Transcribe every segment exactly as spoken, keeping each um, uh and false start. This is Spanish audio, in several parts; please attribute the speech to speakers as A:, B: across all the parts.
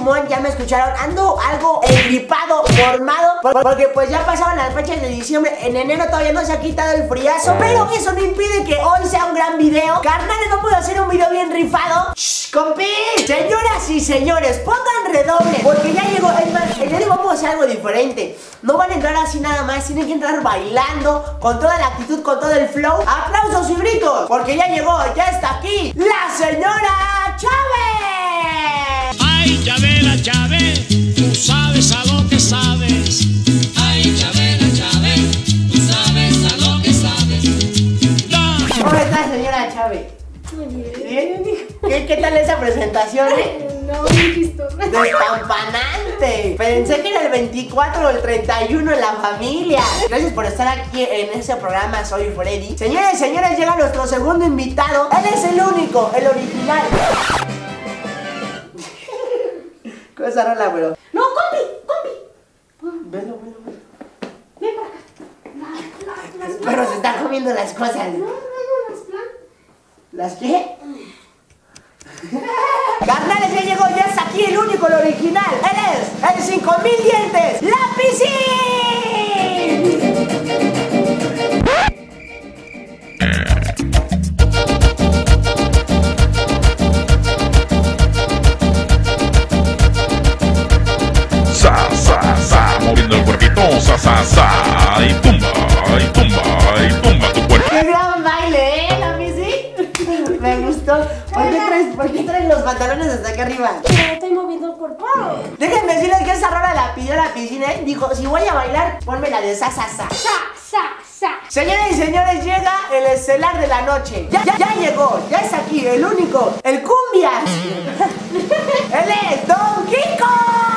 A: Simón, ya me escucharon. Ando algo engripado, formado, porque pues ya pasaban las fechas de diciembre. En enero todavía no se ha quitado el friazo, pero eso no impide que hoy sea un gran video. Carnales, no puedo hacer un video bien rifado. Shh, compi. Señoras y señores, pongan redoble, porque ya llegó. Es más, el día de hoy vamos a hacer algo diferente. No van a entrar así nada más, tienen que entrar bailando, con toda la actitud, con todo el flow. Aplausos y gritos, porque ya llegó, ya está aquí la señora Chávez.
B: Ay, Chabela, Chávez, tú sabes a lo que sabes. Ay, Chabela, Chávez, tú sabes a lo que sabes. No.
A: ¿Cómo está, señora Chávez?
C: Muy bien.
A: ¿Bien? ¿Qué, ¿Qué tal esa presentación?
C: No, muy chistoso.
A: Despampanante. Pensé que era el veinticuatro o el treinta y uno en la familia. Gracias por estar aquí en este programa. Soy Freddy. Señores y señores, llega nuestro segundo invitado. Él es el único, el original. ¿Cómo es esa rola, bro?
C: No, compi, compi.
A: Velo, velo, velo.
C: Ven para acá. Las, las, las
A: Pero se están comiendo las cosas.
C: No, no, no, las plantas.
A: ¿Las qué? Carnales, ya llegó, ya está aquí el único, el original. Él es el cinco mil dientes, Lapicín.
D: Sa, sa, sa, moviendo el cuerpito, sa, sa, sa, y tumba, y tumba, y tumba tu cuerpo.
A: ¡Qué gran baile, eh, Lapicín! Me gustó. ¿Por qué traes, por qué traes los pantalones hasta acá arriba?
C: Pero estoy moviendo el cuerpo.
A: Déjenme decirles que esa rola la pidió la piscina, ¿eh? Dijo, si voy a bailar, ponme la de sa, sa, sa.
C: Sa, sa, sa.
A: Señoras y señores, llega el estelar de la noche. Ya, ya, ya llegó, ya está aquí, el único, el Cumbias. Él es Don Kiko.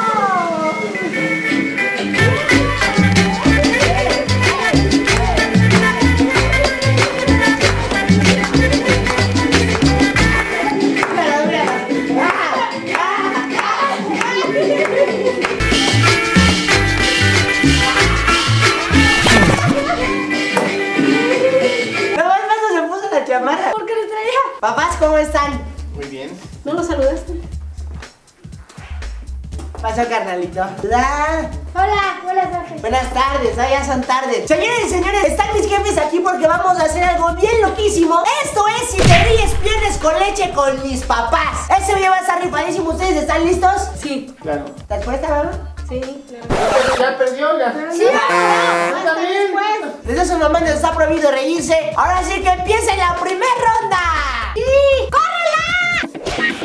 A: Chamarra.
C: ¿Por qué le traía?
A: Papás, ¿cómo están?
E: Muy bien.
C: ¿No lo saludaste?
A: Pasó, carnalito. Hola.
C: Hola, buenas noches.
A: Buenas tardes, ah, ya son tardes. Señores y señores, están mis jefes aquí porque vamos a hacer algo bien loquísimo. Esto es Si te ríes, pierdes con leche con mis papás. Ese video va a estar rifadísimo. ¿Ustedes están listos?
C: Sí.
E: Claro.
A: ¿Estás puesta, mamá?
C: Sí, claro.
E: Ya perdió, ya.
C: Sí,
A: Ah,
C: hasta
E: también.
C: después.
A: Desde esos momentos está prohibido reírse. Ahora sí que empiece la primera ronda.
C: ¡Sí! ¡Córrela!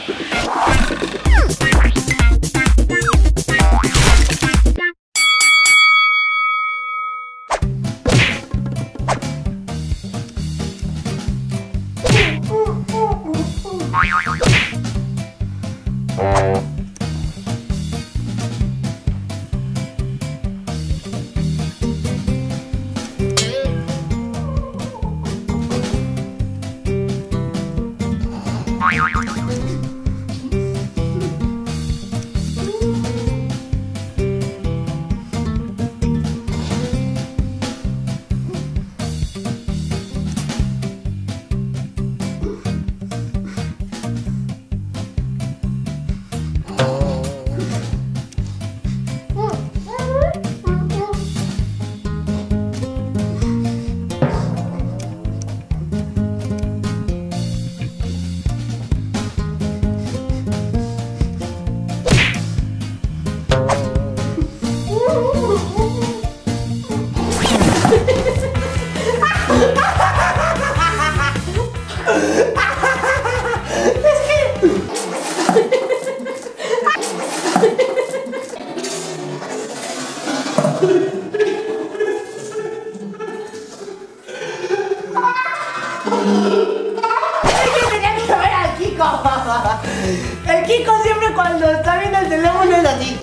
A: Tenía que ver al Kiko. El Kiko siempre cuando está viendo el teléfono es así.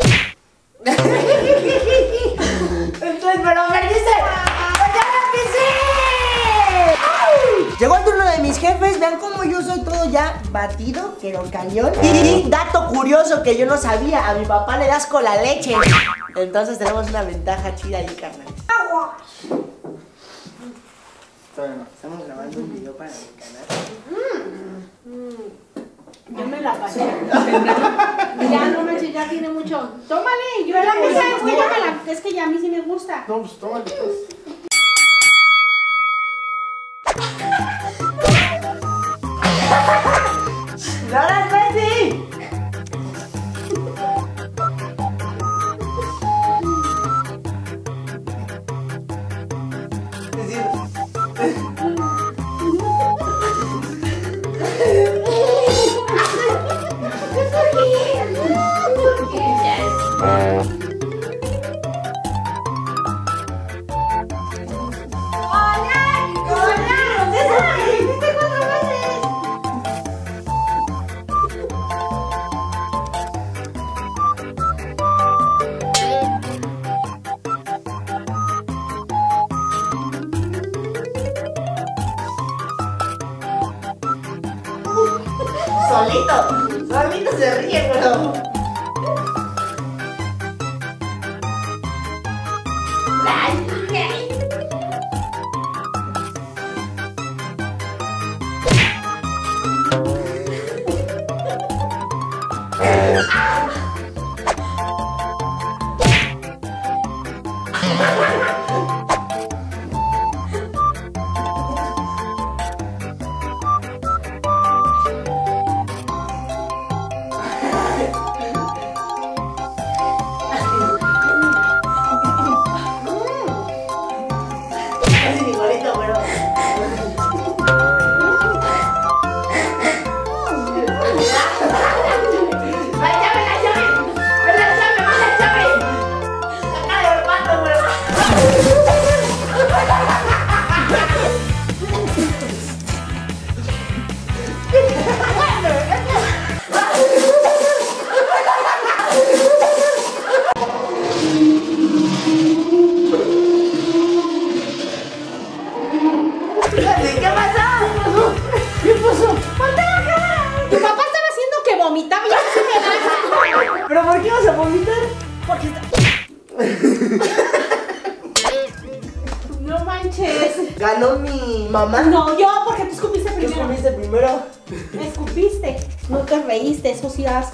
A: Entonces, pero perdiste. Llegó el turno de mis jefes. Vean cómo yo soy todo ya batido, pero cañón. Y dato curioso que yo no sabía, a mi papá le das con la leche. Entonces tenemos una ventaja chida ahí, carnal.
C: ¡Agua!
E: Todavía no.
A: Estamos grabando un video para el canal.
C: Yo me la pasé. Ya no me eché ya. ya tiene mucho. Tómale, yo la mesa, güey, tómala. Es que ya a mí sí me gusta.
E: No, pues tómale, pues.
A: ¡Lola, Betty! Solito, solito se ríe, pero... ¿Pero por qué vas a vomitar?
C: Porque está... No manches.
A: Ganó mi mamá.
C: No, yo, porque tú escupiste
A: ¿Tú
C: primero.
A: comiste primero?
C: Escupiste. No te reíste, eso sí das.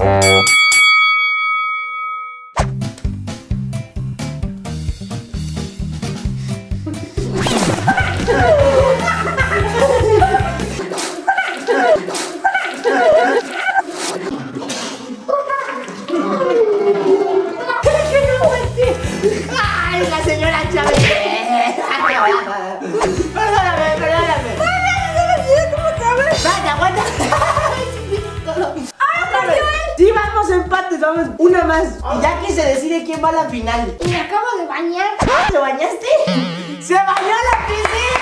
A: ¡Ay, la señora Chávez! Perdóname, perdóname. Vaya, aguanta. Otra vez. Sí, vamos empates, vamos una más. Y ya que se decide quién va a la final.
C: Y me acabo de bañar.
A: ¿Te bañaste? ¡Se bañó la piscina!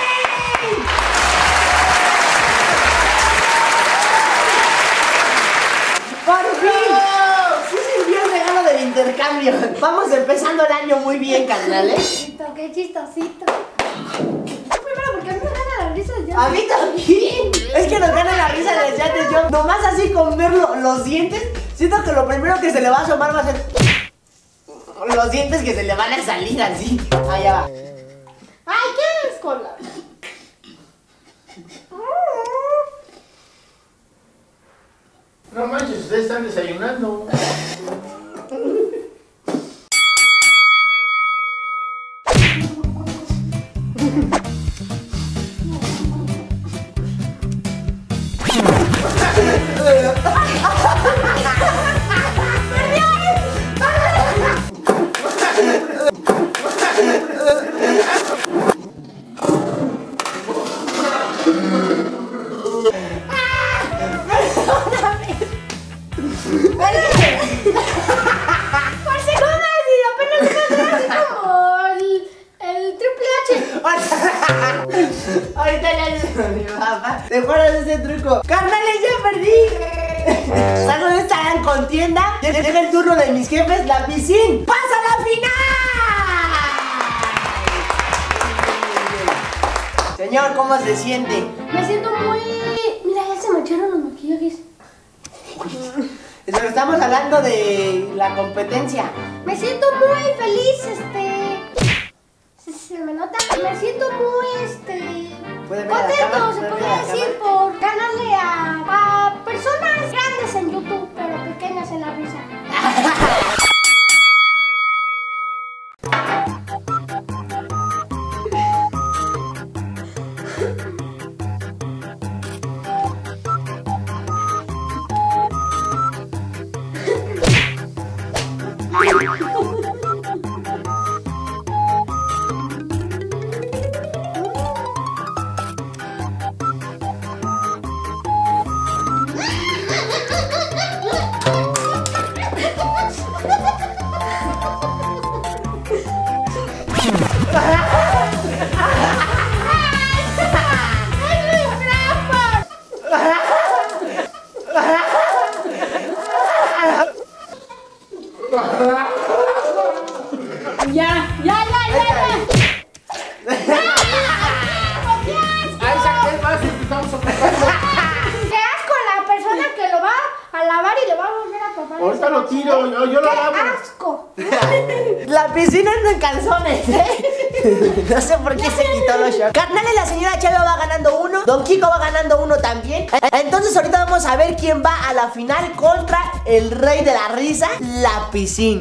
A: ¡Por fin! Sí sirvió el regalo del intercambio. Vamos empezando el año muy bien, carnales.
C: Qué chistosito. Primero, porque a mí me gana la risa ya.
A: A mí también. Es que nos gana la risa de antes. Yo nomás así con ver lo- los dientes, siento que lo primero que se le va a asomar va a ser los dientes que se le van a salir así. Allá va.
C: Ay, ¿qué es cola?
E: No manches, ustedes están desayunando.
C: Parce, ¿cómo decir? Apenas me así como el, el triple H.
A: Ahorita ya le mi papá. ¿Te acuerdas de ese truco? ¡Carnales, ya perdí! ¿Sabes dónde está en contienda? Llega el turno de mis jefes, la piscina. ¡Pasa a la final! Señor, ¿cómo se siente?
C: Me siento muy... Mira, ya se me echaron los maquillajes.
A: Pero estamos hablando de la competencia.
C: Me siento muy feliz, este... ¿Se, se me nota? Me siento muy, este...
A: ¿Puede ver a la
C: contento,
A: cámara?
C: se
A: ¿Puede ver a
C: podría
A: la
C: decir, por ganarle a, a personas grandes en YouTube, pero pequeñas en la risa. Ya, ya, ya, ya, ya.
E: Ahí saqué el vaso y estamos ocupando.
C: ¿Qué asco la persona que lo va a lavar y le va a volver a tapar?
E: Ahorita lo tiro, yo, yo lo
C: ¡Qué
E: lavo.
C: asco!
A: La piscina anda en calzones, ¿eh? No sé por qué se quitó los shorts. Carnales, la señora Chávez va ganando uno. Don Kiko va ganando uno también. Entonces ahorita vamos a ver quién va a la final contra el rey de la risa, la piscina.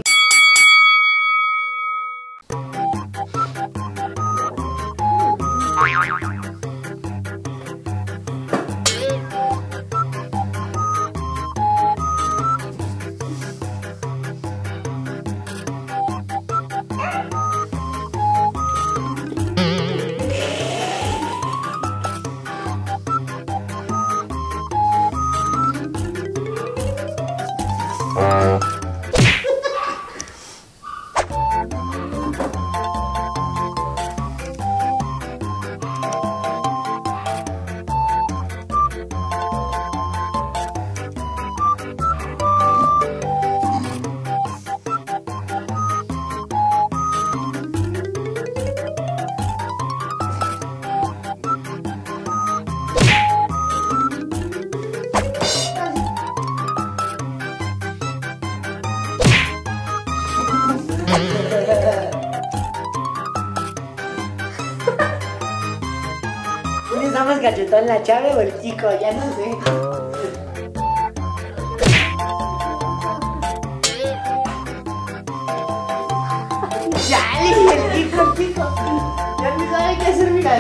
A: ¿Quién está más cachetón, la Chave o el Kiko? Ya no sé. Ya, el Kiko, el Kiko. Ya no sabe qué hacer, mira.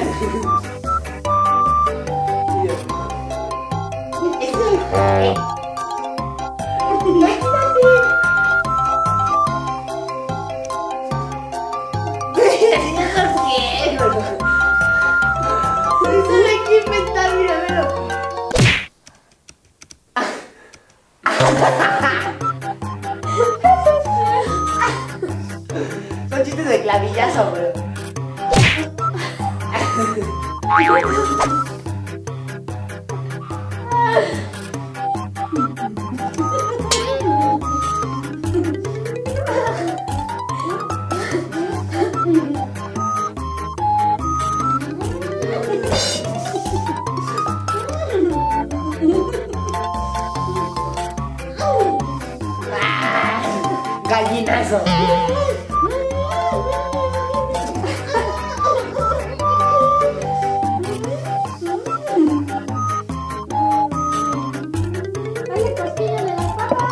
A: Son chistes de clavillazo, bro. Gallinazo.
C: Dale cosquillas de la papa.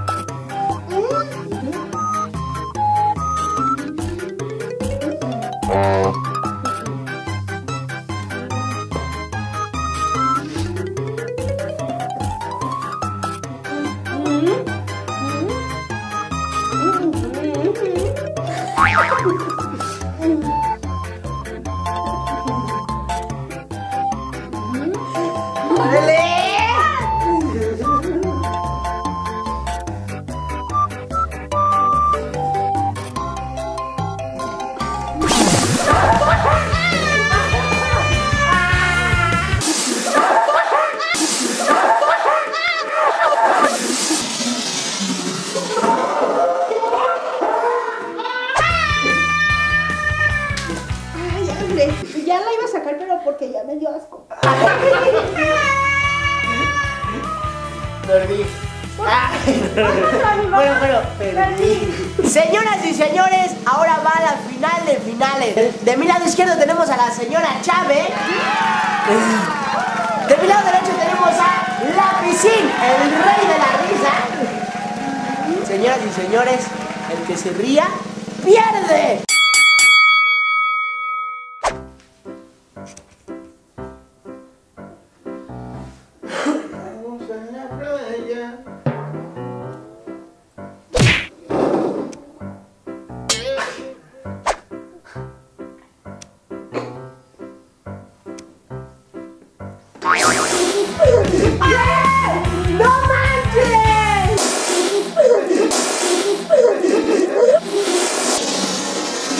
C: Ya la iba a sacar, pero porque ya me dio asco.
E: Perdí.
A: Bueno, bueno, perdí. Señoras y señores, ahora va la final de finales. De mi lado izquierdo tenemos a la señora Chávez. De mi lado derecho tenemos a la piscina, el rey de la risa. Señoras y señores, el que se ría, pierde.
E: Vamos a la playa.
A: ¡No manches!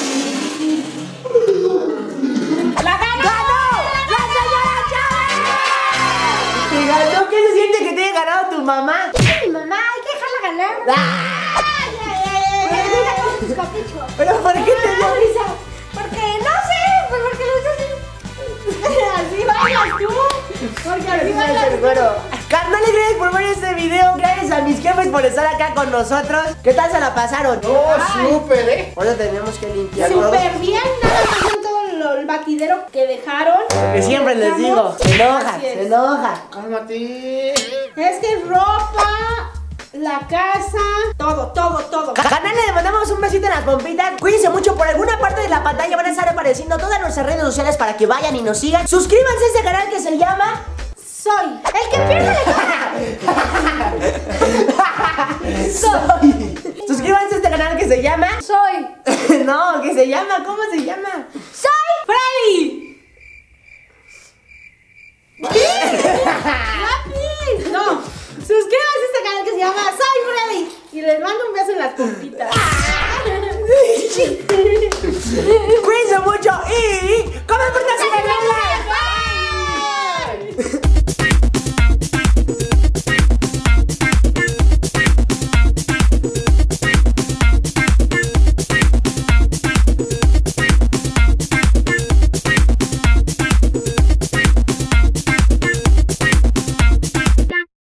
A: mamá?
C: Mi mamá, hay que dejarla ganar.
A: ¡Ah!
C: Ay, ay, ay, ay, ay, con tus caprichos.
A: ¿Pero por qué te dio risa?
C: Porque, no sé, pues porque lo estás haciendo. Así bailas tú. Porque así bailas tú.
A: Bueno, carnales, gracias por ver este video. Gracias a mis jefes por estar acá con nosotros. ¿Qué tal se la pasaron?
E: Oh,
C: Ay.
E: súper, eh.
A: Ahora tenemos que limpiar todo.
C: Súper bien, nada más con todo lo- el vaquidero que dejaron.
A: Que siempre les digo, se enoja,
C: Así es.
A: se enoja.
E: Cálmate.
C: Es que ropa, la casa, todo, todo, todo.
A: Canales, le mandamos un besito en las pompitas. Cuídense mucho, por alguna parte de la pantalla van a estar apareciendo todas nuestras redes sociales para que vayan y nos sigan. Suscríbanse a este canal que se llama
C: Soy el que pierde la
A: Soy. Suscríbanse a este canal que se llama
C: Soy.
A: No, que se llama, ¿cómo se llama?
C: Soy Freddy. ¡Lápiz! No. Suscríbanse a este canal que se llama Soy Freddy. Y les mando un beso en las pompitas.
A: Cuídense mucho y comen por